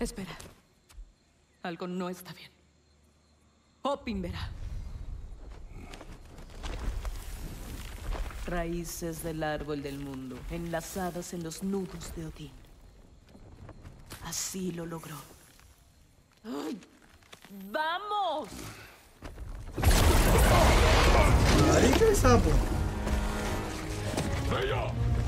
Espera. Algo no está bien. Opin verá. Raíces del árbol del mundo, enlazadas en los nudos de Odín. Así lo logró. ¡Ay! ¡Vamos! Ahí qué sapo. ¡Freya!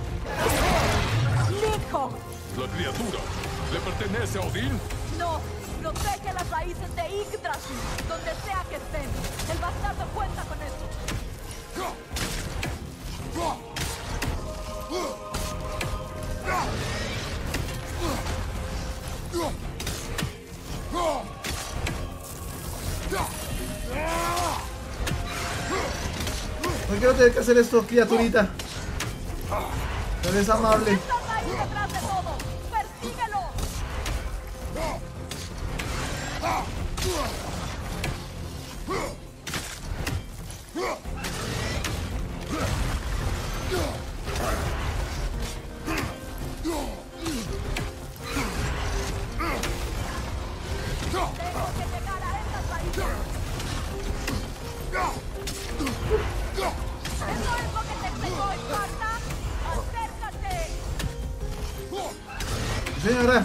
¡Nico! ¿La criatura le pertenece a Odín? No, protege las raíces de Yggdrasil, donde sea que estén. El bastardo cuenta con eso. No quiero tener que hacer esto, criaturita. No eres amable. ¡Está ahí detrás de todo! ¡Persíguelo! Tengo que llegar a estas raíces. ¿Eso es lo que te pegó, Esparta? ¡Acércate! Señora.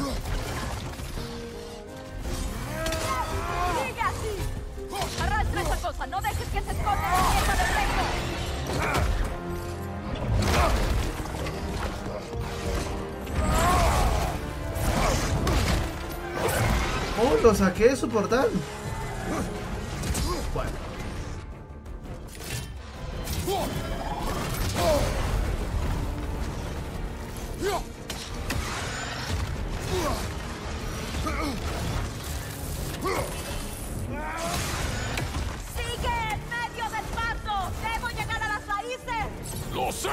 ¡Sigue así! ¡Arrastra esa cosa! ¡No dejes que se esconda en la pieza del pecho! Oh, lo saqué de su portal. Bueno. ¡Sigue en medio del paso! ¡Debo llegar a las raíces! ¡Lo sé!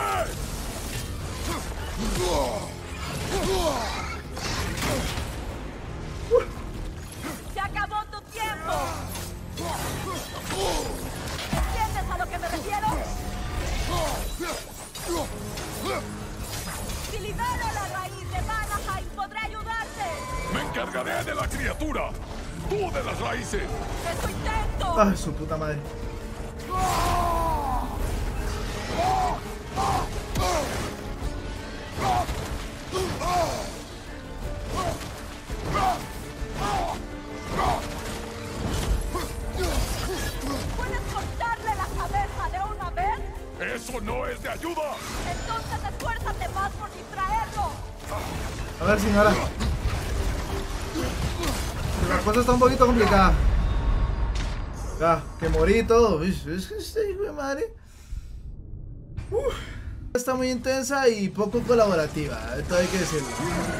¡Se acabó tu tiempo! ¿Entiendes a lo que me refiero? Si libero la raíz de Vanaheim, podré ayudarte. ¡Me encargaré de la criatura! ¡Tú de las raíces! ¡Eso intento! Ay, su puta madre. ¿Puedes cortarle la cabeza de una vez? ¡Eso no es de ayuda! Entonces esfuérzate más por distraerlo. A ver, señora. La cosa está un poquito complicada. Ya, que morí y todo. Es que este hijo de madre. Está muy intensa y poco colaborativa. Esto hay que decirlo.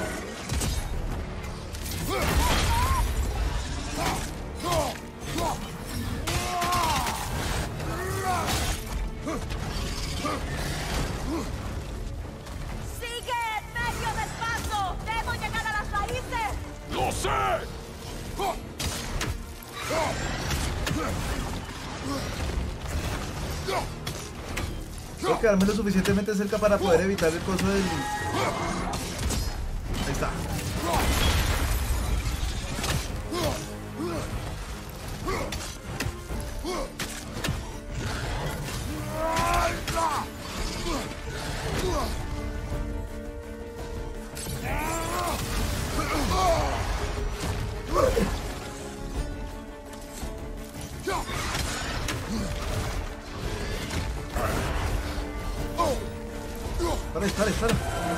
¡Sigue en medio del paso! ¡Debo llegar a las raíces! ¡Lo sé! Tengo que quedarme lo suficientemente cerca para poder evitar el coso del... Ahí está. Dispara, dispara.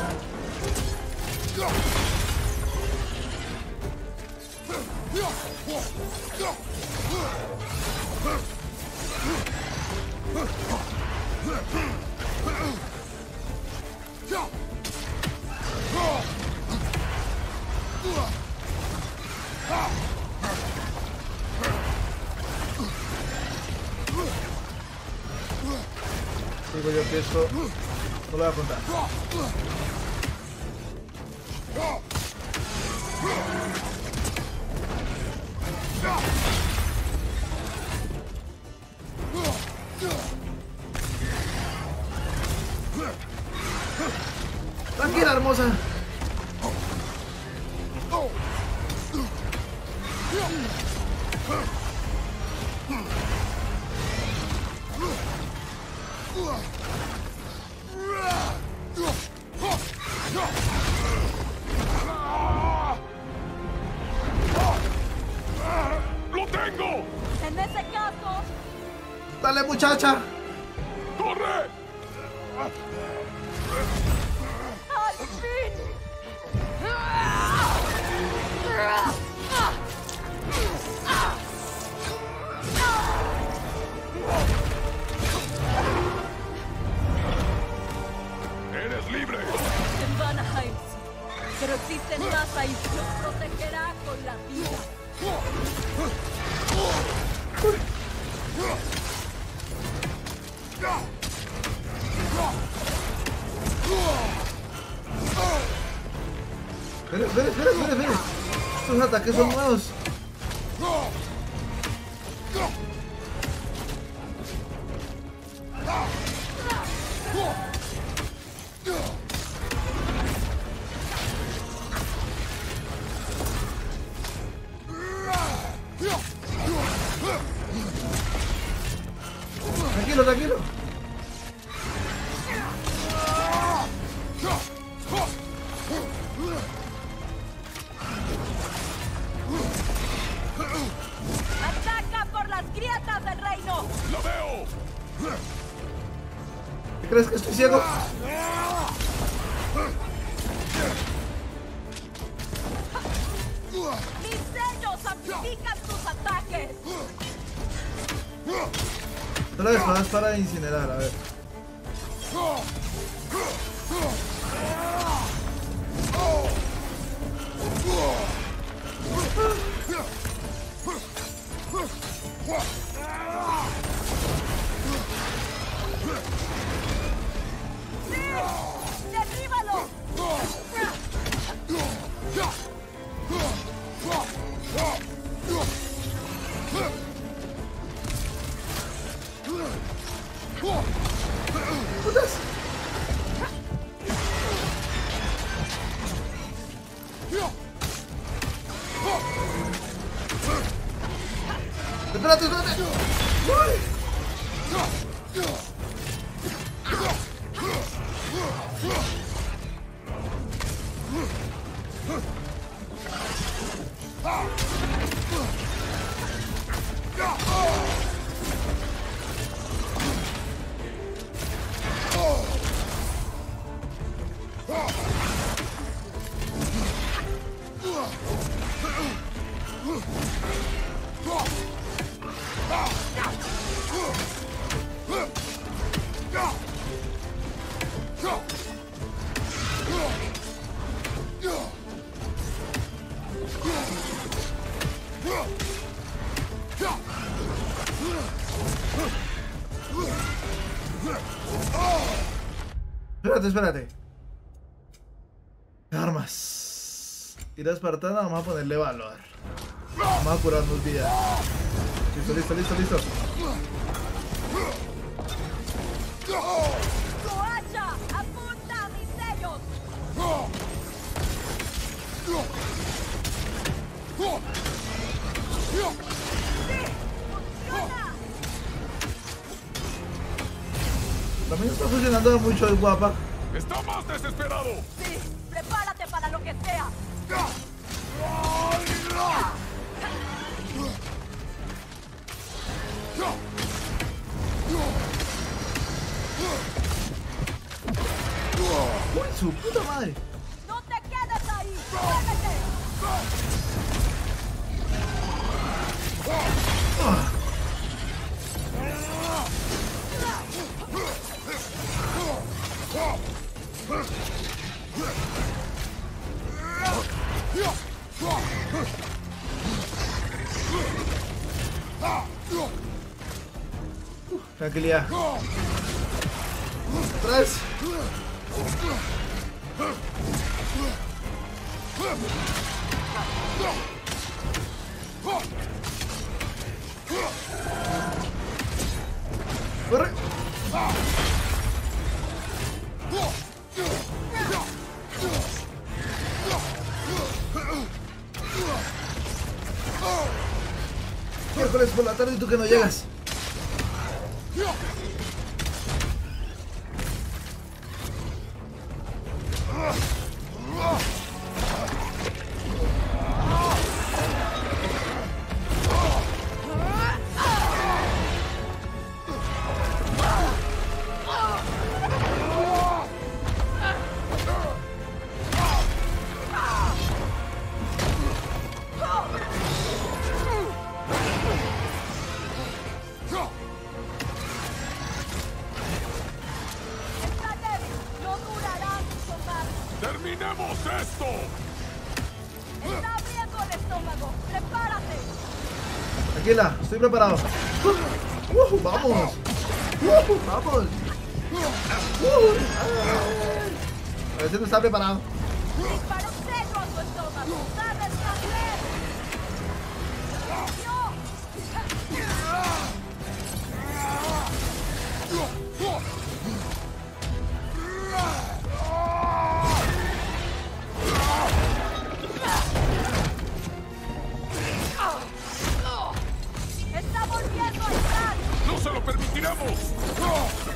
Digo yo que esto no lo voy a contar. Tranquila, hermosa. ¡Lo tengo! En ese caso, ¡Dale, muchacha! ¡Corre! ¡al fin! ¡Eres libre! En Vanaheim, pero existen más ahí. Los protegerá con la vida. Espere. Estos ataques son nuevos. Tranquilo. ¡Ataca por las grietas del reino! ¡La veo! ¿Qué crees que estoy ciego? ¡Mis sellos amplifican tus ataques! Otra vez más para incinerar, a ver. ¡Derríbalo! ¡Putas! Espérate. ¡Uy! Espérate. Armas. Tira espartana, vamos a ponerle valor. Vamos a curarnos vida. Listo. ¡Tu hacha! ¡Apunta a mis sellos! ¡Sí! ¡Funciona! También está funcionando mucho el guapa. ¡Está más desesperado! ¡Sí! ¡Prepárate para lo que sea! ¡Uy, su puta madre! ¡No te quedes ahí! ¡Muévete! Tranquilidad. Atrás. Corre. Miércoles por la tarde y tú que no llegas. esto! Está abriendo el estómago. ¡Prepárate! Tranquila, estoy preparado. ¡Vamos! ¡Vamos! A ver si no está preparado. Disparo seco a tu estómago. ¡Sabes qué hacer! ¡Está volviendo a entrar! ¡No se lo permitiremos!